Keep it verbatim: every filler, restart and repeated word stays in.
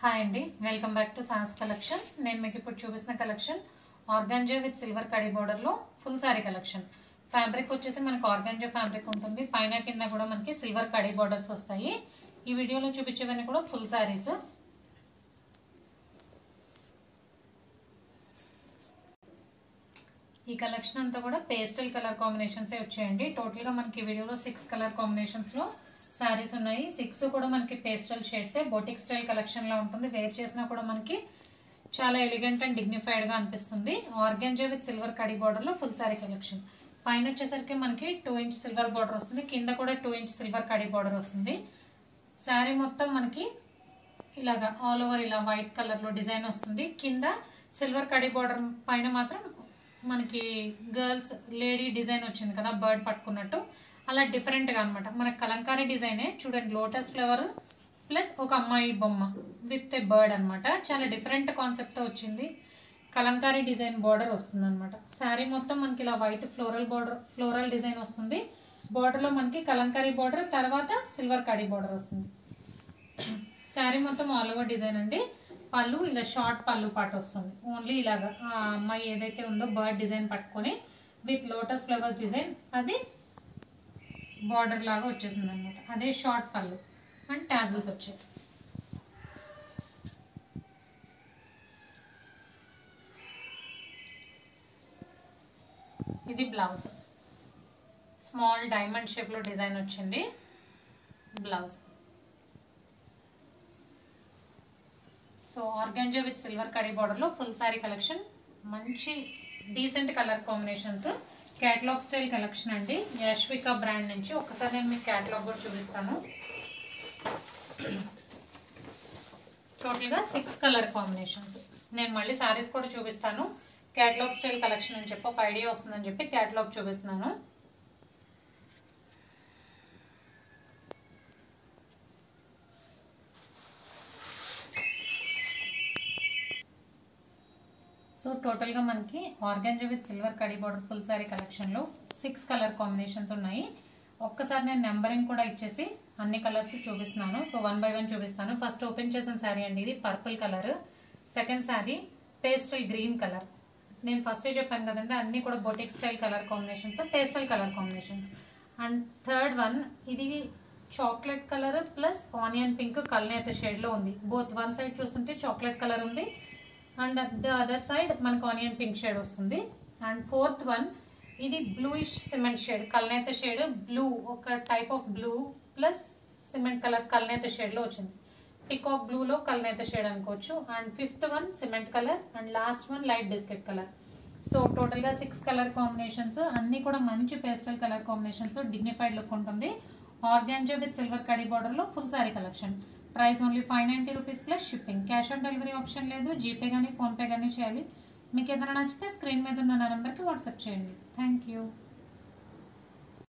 Hi అండి, welcome back to Saas collections. నేను మీకు ఇప్పుడు చూపిస్తున్న కలెక్షన్ ఆర్గాంజా విత్ సిల్వర్ కడీ బోర్డర్ లో ఫుల్ సారీ కలెక్షన్. ఫ్యాబ్రిక్ వచ్చేసి మనకి ఆర్గాంజా ఫ్యాబ్రిక్ ఉంటుంది. పైన కింద కూడా మనకి సిల్వర్ కడీ బోర్డర్స్ వస్తాయి. ఈ వీడియోలో చూపించేవన్నీ కూడా ఫుల్ సారీస్. ఈ కలెక్షన్ అంతా కూడా పేస్టల్ కలర్ కాంబినేషన్స్ వచ్చాయండి. టోటల్ గా మనకి వీడియోలో సిక్స్ కలర్ కాంబినేషన్స్ లో సారీస్ ఉన్నాయి. సిక్స్ కూడా మనకి pastel shades, boutique style collection లా ఉంటుంది. వేర్ చేసినా కూడా మనకి చాలా ఎలిగెంట్ అండ్ డిగ్నిఫైడ్ గా అనిపిస్తుంది. ఆర్గాంజా విత్ సిల్వర్ కడీ బోర్డర్ లో ఫుల్ సారీ కలెక్షన్. పైన వచ్చేసరికి మనకి టూ ఇంచ్ సిల్వర్ బోర్డర్ వస్తుంది, కింద కూడా టూ ఇంచ్ సిల్వర్ కడీ బోర్డర్ వస్తుంది. సారీ మొత్తం మనకి ఇలాగా ఆల్ ఓవర్ ఇలా వైట్ కలర్ లో డిజైన్ వస్తుంది. కింద సిల్వర్ కడీ బోర్డర్ పైన మాత్రం మనకి గర్ల్స్ లేడీ డిజైన్ వచ్చింది కదా, బర్డ్ పట్టుకున్నట్టు, అలా డిఫరెంట్ గా అనమాట. మనకి కలంకారీ డిజైనే చూడండి, లోటస్ ఫ్లవర్ ప్లస్ ఒక అమ్మాయి బొమ్మ విత్ ఏ బర్డ్ అనమాట. చాలా డిఫరెంట్ కాన్సెప్ట్ తో వచ్చింది. కలంకారీ డిజైన్ బోర్డర్ వస్తుంది అనమాట. శారీ మొత్తం మనకి ఇలా white floral border, floral design వస్తుంది. బోర్డర్ లో మనకి కలంకారీ బోర్డర్, తర్వాత సిల్వర్ కడీ బోర్డర్ వస్తుంది. శారీ మొత్తం ఆల్ ఓవర్ డిజైన్ అండి. పళ్ళు ఇలా షార్ట్ పళ్ళు పాటు వస్తుంది. ఓన్లీ ఇలాగా ఆ అమ్మాయి ఏదైతే ఉందో బర్డ్ డిజైన్ పట్టుకొని విత్ లోటస్ ఫ్లవర్స్ డిజైన్ అది బార్డర్ లాగా వచ్చేసింది అనమాట. అదే షార్ట్ పళ్ళు అండ్ టాజిల్స్ వచ్చాయి. ఇది బ్లౌజ్, స్మాల్ డైమండ్ షేప్ లో డిజైన్ వచ్చింది blouse. So organza with silver కడీ బోర్డర్ లో ఫుల్ సారీ కలెక్షన్. మంచి decent colour combinations, catalogue style collection అండి. యాష్విక బ్రాండ్ నుంచి. ఒకసారి నేను మీకు క్యాటలాగ్ కూడా చూపిస్తాను. టోటల్ గా సిక్స్ కలర్ కాంబినేషన్స్. నేను మళ్ళీ సారీస్ కూడా చూపిస్తాను. క్యాటలాగ్ స్టైల్ కలెక్షన్ అని చెప్పి ఒక ఐడియా వస్తుందని చెప్పి క్యాటలాగ్ చూపిస్తున్నాను. సో టోటల్ గా మనకి ఆర్గాంజా విత్ సిల్వర్ కడీ బోర్డర్ ఫుల్ సారీ కలెక్షన్ లో సిక్స్ కలర్ కాంబినేషన్స్ ఉన్నాయి. ఒక్కసారి నేను నెంబరింగ్ కూడా ఇచ్చేసి అన్ని కలర్స్ చూపిస్తున్నాను. సో వన్ బై వన్ చూపిస్తాను. ఫస్ట్ ఓపెన్ చేసిన శారీ అండి, ఇది purple colour. Second sari pastel green colour. నేను ఫస్ట్ చెప్పాను కదండి, అన్ని కూడా boutique style colour combinations, pastel colour combinations. And third one ఇది chocolate colour plus onion pink కల్నేత షేడ్ లో ఉంది. బోత్ వన్ సైడ్ చూస్తుంటే చాక్లెట్ కలర్ ఉంది అండ్ ద అదర్ సైడ్ మనకు ఆనియన్ పింక్ షేడ్ వస్తుంది. అండ్ ఫోర్త్ వన్ ఇది bluish cement shade, కల్నేత షేడ్ బ్లూ, ఒక type of blue plus cement colour కల్నేత షేడ్ లో వచ్చింది. పికాక్ బ్లూ లో కల్నేత షేడ్ అనుకోవచ్చు. And fifth one cement colour and last one light biscuit colour. So total గా సిక్స్ కలర్ కాంబినేషన్స్, అన్ని కూడా మంచి pastel colour combinations, dignified look ఉంటుంది. ఆర్గాంజా విత్ సిల్వర్ కడీ బోర్డర్ లో full sari collection. Price only five ninety rupees plus shipping. Cash on delivery option లేదు. GPay కానీ PhonePe కానీ చేయాలి. మీకు ఏదైనా నచ్చితే స్క్రీన్ మీద ఉన్న నా నెంబర్కి వాట్సాప్ చేయండి. Thank you.